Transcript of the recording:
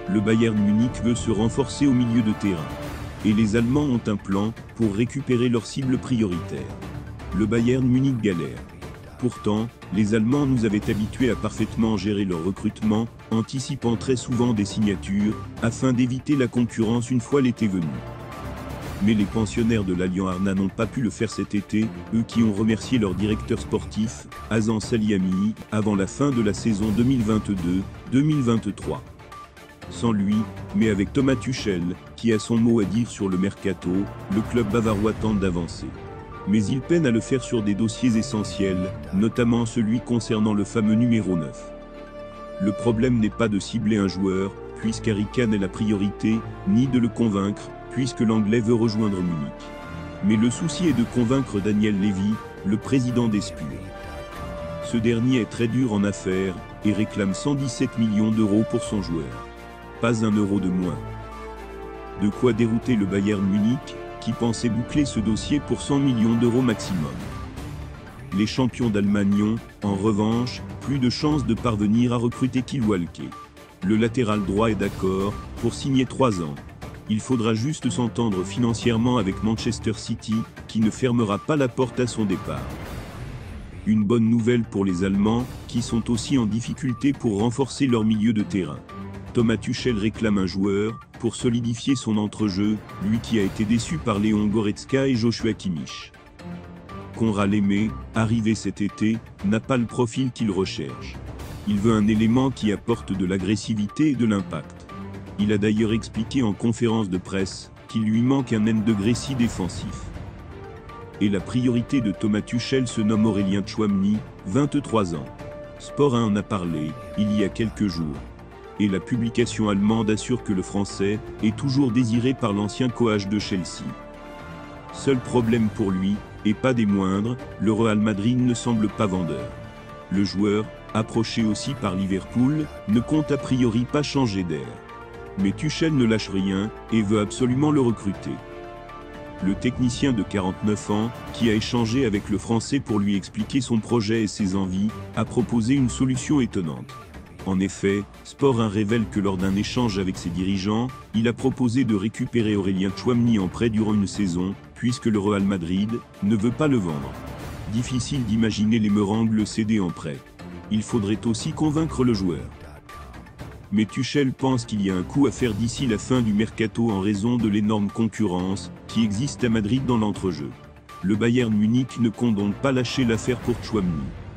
le Bayern Munich veut se renforcer au milieu de terrain. Et les Allemands ont un plan pour récupérer leurs cibles prioritaires. Le Bayern Munich galère. Pourtant, les Allemands nous avaient habitués à parfaitement gérer leur recrutement, anticipant très souvent des signatures, afin d'éviter la concurrence une fois l'été venu. Mais les pensionnaires de l'Allianz Arena n'ont pas pu le faire cet été, eux qui ont remercié leur directeur sportif, Hasan Salihamidzic, avant la fin de la saison 2022-2023. Sans lui, mais avec Thomas Tuchel, qui a son mot à dire sur le mercato, le club bavarois tente d'avancer. Mais il peine à le faire sur des dossiers essentiels, notamment celui concernant le fameux numéro 9. Le problème n'est pas de cibler un joueur, puisqu'Harry Kane est la priorité, ni de le convaincre, puisque l'Anglais veut rejoindre Munich. Mais le souci est de convaincre Daniel Levy, le président des Spurs. Ce dernier est très dur en affaires, et réclame 117 millions d'euros pour son joueur. Pas un euro de moins. De quoi dérouter le Bayern Munich, qui pensait boucler ce dossier pour 100 millions d'euros maximum. Les champions d'Allemagne ont, en revanche, plus de chances de parvenir à recruter Kyle Walker. Le latéral droit est d'accord, pour signer 3 ans. Il faudra juste s'entendre financièrement avec Manchester City, qui ne fermera pas la porte à son départ. Une bonne nouvelle pour les Allemands, qui sont aussi en difficulté pour renforcer leur milieu de terrain. Thomas Tuchel réclame un joueur, pour solidifier son entrejeu, lui qui a été déçu par Léon Goretzka et Joshua Kimmich. Konrad Laimer, arrivé cet été, n'a pas le profil qu'il recherche. Il veut un élément qui apporte de l'agressivité et de l'impact. Il a d'ailleurs expliqué en conférence de presse qu'il lui manque un N-degré défensif. Et la priorité de Thomas Tuchel se nomme Aurélien Tchouameni, 23 ans. Sport 1 en a parlé, il y a quelques jours. Et la publication allemande assure que le Français est toujours désiré par l'ancien coach de Chelsea. Seul problème pour lui, et pas des moindres, le Real Madrid ne semble pas vendeur. Le joueur, approché aussi par Liverpool, ne compte a priori pas changer d'air. Mais Tuchel ne lâche rien, et veut absolument le recruter. Le technicien de 49 ans, qui a échangé avec le Français pour lui expliquer son projet et ses envies, a proposé une solution étonnante. En effet, Sport 1 révèle que lors d'un échange avec ses dirigeants, il a proposé de récupérer Aurélien Tchouameni en prêt durant une saison, puisque le Real Madrid ne veut pas le vendre. Difficile d'imaginer les Meringues le céder en prêt. Il faudrait aussi convaincre le joueur. Mais Tuchel pense qu'il y a un coup à faire d'ici la fin du mercato en raison de l'énorme concurrence qui existe à Madrid dans l'entrejeu. Le Bayern Munich ne compte donc pas lâcher l'affaire pour Tchouameni.